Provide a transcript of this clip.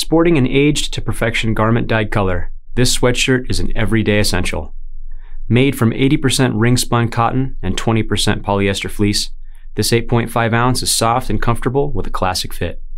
Sporting an aged to perfection garment dyed color, this sweatshirt is an everyday essential. Made from 80% ring-spun cotton and 20% polyester fleece, this 8.5 ounce is soft and comfortable with a classic fit.